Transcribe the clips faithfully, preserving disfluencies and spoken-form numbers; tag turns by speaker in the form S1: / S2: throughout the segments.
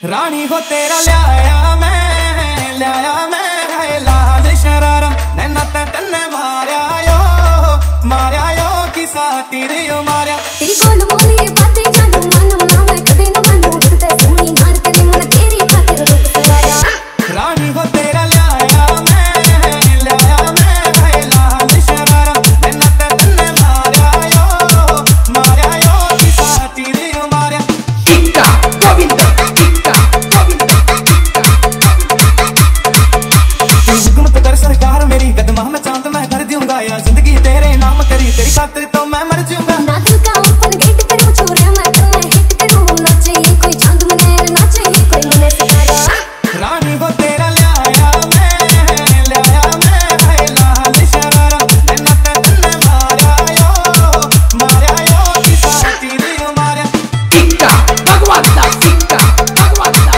S1: रानी हो तेरा लिया मैं लिया मैं लाल शरारा नैना ते तन्ने मारिया यो मारिया यो किसा तेरे यो मारिया
S2: तेरी गोल मोली बातें जानू मानू ना मैं कदे न मानू ते सोनी मार के मन तेरी खातिर रुक सवाया
S1: रानी हो तेरा लिया मैं लिया मैं लाल शरारा नैना ते तन्ने मारिया यो मारिया यो किसा तेरे यो मारिया टिक्का गोविंदा सरकार मेरी कदमा में चांद मैं कर दूंगा या जिंदगी तेरे नाम करी तेरी खातिर तो मैं मर जाऊंगा
S2: ना दिल का ओपन गेट करूं छोरे मैं तुम्हें हिट करूं ना चाहिए कोई चांद मने ना चाहिए कोई मने सितारा
S1: रानी हो तेरा लिया मैं लिया मैं लाल शरारा नैना ते तन्ने मारिया यो मारिया यो किसा तेरे यो मारिया टिक्का भगवान दा टिक्का भगवान दा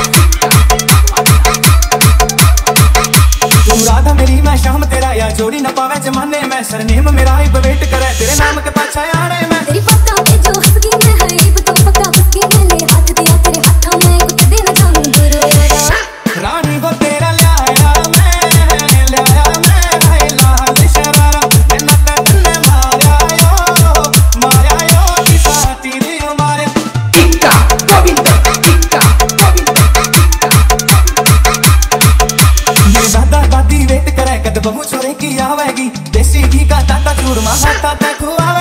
S1: तू राधा मेरी मैं शाम तेरा या जोड़ी न पावे जमाने में सरनेम मेरा ही वेट करे तेरे नाम के पाछा आने में
S2: तेरी पक्का पे जो हस्की में है तो पक्का हस्की में ले हाथ दिया तेरे हाथों में कुछ दिन जाऊं दूर मेरा
S1: रानी हो तेरा लिया मैं लिया मैं लाल शरारा नैना ते तन्ने मारिया यो मारिया यो किसा तेरे यो मारिया टिक्का गोविंदा टिक्का गोविंदा मेरी दादा दादी वेट करे कद बहू छोरे की आवेगी देसी घी का ताता चूरमा खाता ते खुआ